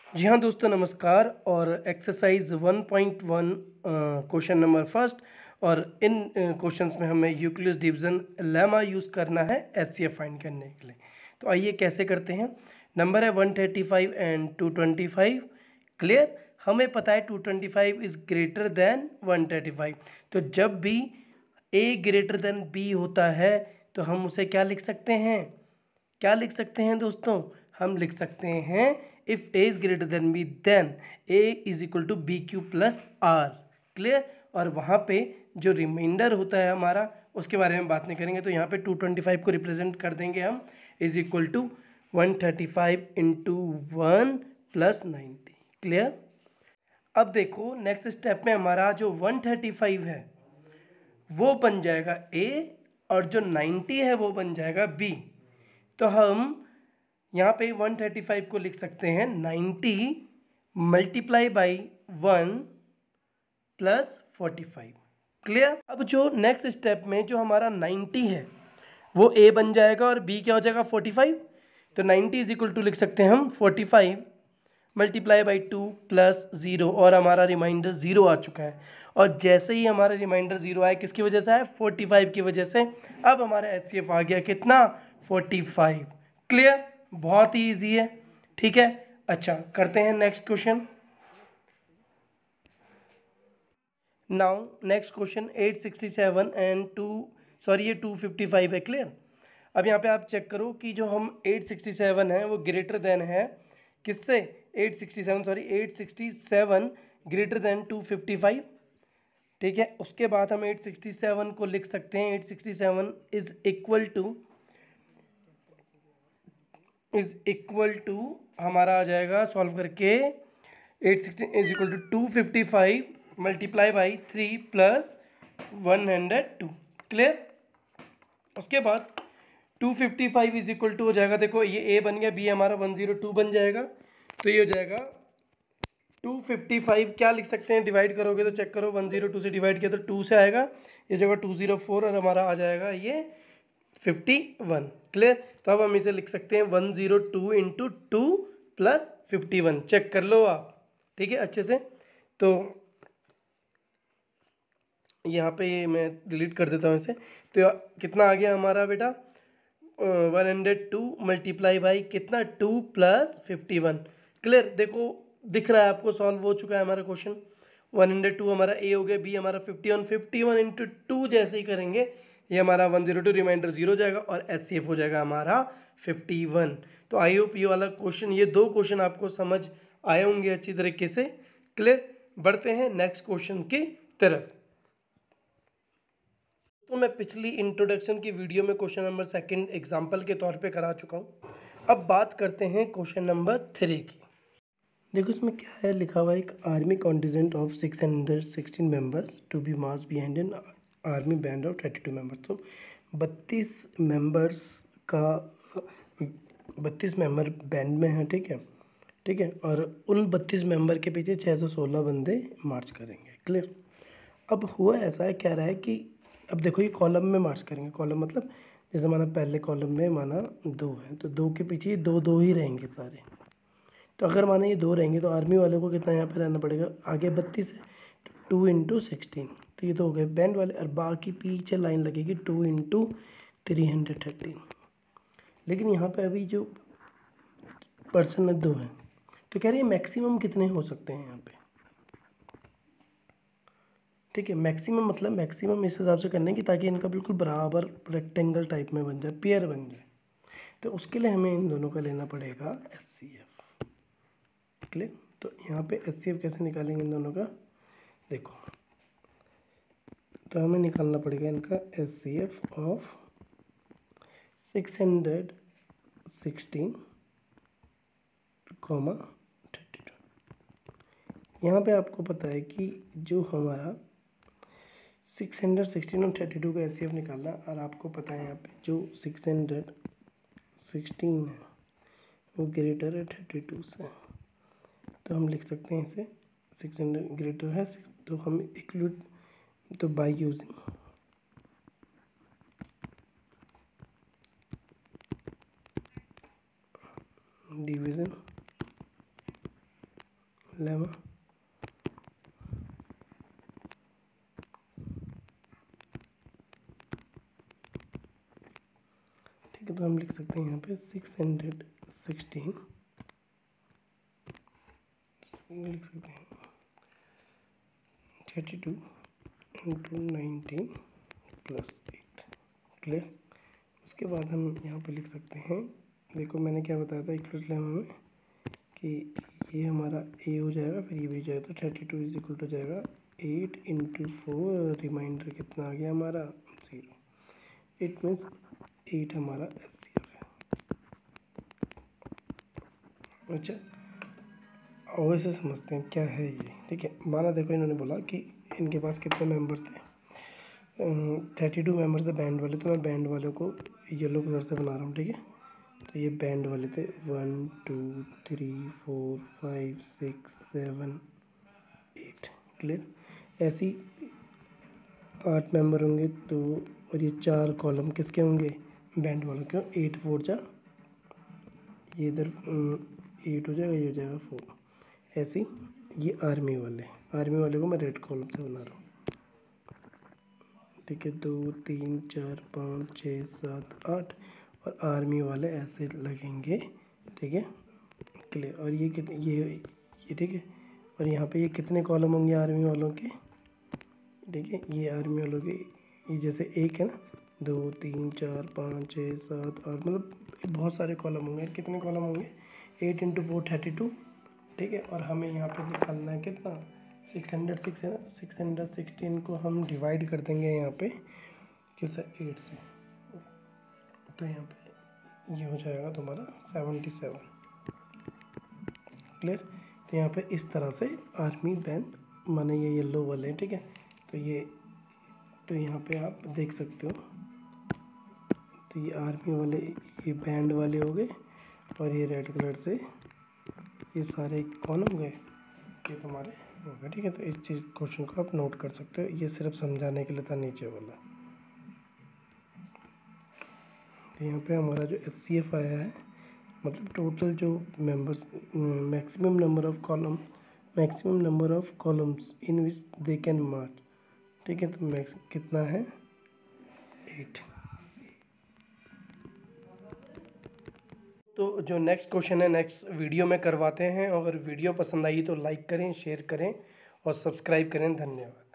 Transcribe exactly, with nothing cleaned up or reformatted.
जी हाँ दोस्तों, नमस्कार। और exercise one point one question number first, और इन क्वेश्चंस में हमें यूक्लिड्स डिवीजन लेमा यूज़ करना है एचसीएफ फाइंड करने के लिए। तो आइए कैसे करते हैं। नंबर है one thirty five and two twenty five. Clear. हमें पता है two twenty five is greater than one thirty five. तो जब भी ए ग्रेटर देन बी होता है तो हम उसे क्या लिख सकते हैं, क्या लिख सकते हैं दोस्तों, हम लिख सकते हैं if a is greater than b then a is equal to b q plus r. Clear. और वहाँ पे जो रिमाइंडर होता है हमारा, उसके बारे में बात नहीं करेंगे। तो यहाँ पे टू ट्वेंटी फाइव को रिप्रेजेंट कर देंगे हम is equal to one thirty five into one plus ninety. Clear. अब देखो नेक्स्ट स्टेप में हमारा जो वन थर्टी फाइव है वो बन जाएगा ए, और जो नाइन्टी है वो बन जाएगा बी। तो हम यहाँ पे वन थर्टी फाइव को लिख सकते हैं ninety multiply by one plus forty five. Clear. अब जो नेक्स्ट स्टेप में जो हमारा नाइन्टी है वो ए बन जाएगा और बी क्या हो जाएगा फोर्टी फाइव। तो नाइन्टी इज इक्वल टू लिख सकते हैं हम forty five multiply by two plus zero, और हमारा रिमाइंडर ज़ीरो आ चुका है। और जैसे ही हमारा रिमाइंडर ज़ीरो आया, किसकी वजह से आया, फोर्टी फाइव की वजह से। अब हमारा एच सी एफ आ गया कितना, फोर्टी फाइव। क्लियर। बहुत ही ईजी है। ठीक है। अच्छा, करते हैं next question. Now next question eight sixty seven and two sorry ये टू फिफ्टी फाइव है। क्लियर। अब यहाँ पे आप चेक करो कि जो हम एट सिक्सटी सेवन है वो ग्रेटर देन है किससे, eight sixty seven sorry eight sixty seven greater than two fifty five. ठीक है। उसके बाद हम एट सिक्सटी सेवन को लिख सकते हैं eight sixty seven is equal to is equal to हमारा आ जाएगा सॉल्व करके eight sixty is equal to two fifty five multiply by three plus one hundred two. Clear. उसके बाद two fifty five is equal to हो जाएगा, देखो ये ए बन गया, बी हमारा वन ज़ीरो टू बन जाएगा। तो ये हो जाएगा टू फिफ्टी फाइव, क्या लिख सकते हैं, डिवाइड करोगे तो चेक करो, वन ज़ीरो टू से डिवाइड किया तो टू से आएगा, ये जगह टू ज़ीरो फोर, और हमारा आ जाएगा ये फिफ्टी वन। क्लियर। तो अब हम इसे लिख सकते हैं one zero two into two plus fifty one. Check कर लो आप। ठीक है अच्छे से। तो यहाँ पे ये मैं डिलीट कर देता हूँ इसे। तो कितना आ गया हमारा बेटा, one hundred two multiply by कितना, two plus fifty one. Clear. देखो दिख रहा है आपको, सॉल्व हो चुका है हमारा क्वेश्चन। वन हंड्रेड टू हमारा ए हो गया, बी हमारा fifty one, fifty one into two जैसे ही करेंगे ये हमारा one zero two reminder zero जाएगा और एच सी एफ हो जाएगा हमारा फिफ्टी वन। तो आई होप ये वाला क्वेश्चन, ये दो क्वेश्चन आपको समझ आए होंगे अच्छी तरीके से। क्लियर। बढ़ते हैं नेक्स्ट क्वेश्चन की तरफ। तो मैं पिछली इंट्रोडक्शन की वीडियो में क्वेश्चन नंबर सेकंड एग्जांपल के तौर पे करा चुका हूँ। अब बात करते हैं क्वेश्चन नंबर थ्री की। देखो इसमें क्या है लिखा हुआ है, एक army contingent of six hundred sixteen members to be march behind an army band of thirty two members. तो बत्तीस मेंबर्स का बत्तीस मेंबर बैंड में है। ठीक है। ठीक है। और उन बत्तीस मेंबर के पीछे छः सौ सोलह बंदे मार्च करेंगे। क्लियर। अब हुआ ऐसा है, कह रहा है कि अब देखो ये कॉलम में मार्च करेंगे। कॉलम मतलब जैसे माना पहले कॉलम में माना दो है तो दो के पीछे दो दो ही रहेंगे सारे। तो अगर माना ये दो रहेंगे तो आर्मी वाले को कितना यहाँ पे रहना पड़ेगा, आगे बत्तीस है तो टू इंटू सिक्सटीन, तो ये तो हो गए बैंड वाले, और बाकी पीछे लाइन लगेगी two into three hundred thirteen. लेकिन यहाँ पे अभी जो पर्सन है दो है, तो कह रही है मैक्सिमम कितने हो सकते हैं यहाँ पे। ठीक है। मैक्सिमम मतलब मैक्सिमम इस हिसाब से करने की ताकि इनका बिल्कुल बराबर रेक्टेंगल टाइप में बन जाए, पेयर बन जाए। तो उसके लिए हमें इन दोनों का लेना पड़ेगा एच सी एफ। क्लियर। तो यहाँ पे एच सी एफ कैसे निकालेंगे इन दोनों का, देखो तो हमें निकालना पड़ेगा इनका H C F of six hundred sixteen comma thirty two. यहाँ पे आपको पता है कि जो हमारा सिक्स हंड्रेड सिक्सटीन और थर्टी टू का एच सी एफ निकालना, और आपको पता है यहाँ पे जो सिक्स हंड्रेड सिक्सटीन है वो ग्रेटर है थर्टी टू से। तो हम लिख सकते हैं इसे सिक्स हंड्रेड ग्रेटर है, तो हम इंक्लूड तो बाय यूजिंग डिवीजन लेमा ठीक है, तो हम लिख सकते हैं यहाँ पे सिक्स हंड्रेड सिक्सटीन लिख सकते हैं thirty two into nineteen plus eight. Clear. उसके बाद हम यहाँ पे लिख सकते हैं, देखो मैंने क्या बताया था यूक्लिड्स लेमा में कि ये हमारा ए हो जाएगा, फिर ये भी जाएगा, तो thirty two is equal to जाएगा एट इंटू फोर, रिमाइंडर कितना आ गया हमारा ज़ीरो। इट मीन्स एट हमारा एच सी एफ है। अच्छा, और वैसे समझते हैं क्या है ये। ठीक है, माना देखो इन्होंने बोला कि इनके पास कितने मेंबर्स थे, थर्टी टू मेंबर्स थे बैंड वाले, तो मैं बैंड वालों को येलो कलर से बना रहा हूँ। ठीक है, तो ये बैंड वाले थे one two three four five six seven eight. Clear. ऐसी आठ मेंबर होंगे तो, और ये चार कॉलम किसके होंगे, बैंड वालों के। एट फोर जा, ये इधर एट हो जाएगा, ये हो जाएगा फोर। ऐसी ये आर्मी वाले, आर्मी वाले को मैं रेड कॉलम से बना रहा हूँ। ठीक है, दो तीन चार पाँच छः सात आठ, और आर्मी वाले ऐसे लगेंगे। ठीक है, क्लियर। और ये कितने, ये ये ठीक है, और यहाँ पे ये कितने कॉलम होंगे आर्मी वालों के। ठीक है, ये आर्मी वालों के ये जैसे एक है ना, दो तीन चार पाँच छः सात आठ, मतलब बहुत सारे कॉलम होंगे। कितने कॉलम होंगे, eight into four thirty two. ठीक है, और हमें यहाँ पे निकालना है कितना, सिक्स हंड्रेड सिक्स है ना, सिक्स हंड्रेड सिक्सटीन को हम डिवाइड कर देंगे यहाँ पे किस एट से, तो यहाँ पे ये हो जाएगा तुम्हारा सेवेंटी सेवन। क्लियर। तो यहाँ पे इस तरह से आर्मी बैंड माने ये येलो वाले हैं। ठीक है, तो ये तो यहाँ पे आप देख सकते हो, तो ये आर्मी वाले, ये बैंड वाले हो गए, और ये रेड कलर से ये सारे कौन हो गए, ये तुम्हारे हो गए। ठीक है, तो इस चीज़ क्वेश्चन को आप नोट कर सकते हो, ये सिर्फ समझाने के लिए था नीचे वाला। तो यहाँ पे हमारा जो एच सी एफ आया है, मतलब टोटल जो members, maximum number of column, maximum number of columns in which they can march. ठीक है, तो मैक्स कितना है, एट। तो जो नेक्स्ट क्वेश्चन है नेक्स्ट वीडियो में करवाते हैं। अगर वीडियो पसंद आई तो लाइक करें, शेयर करें और सब्सक्राइब करें। धन्यवाद।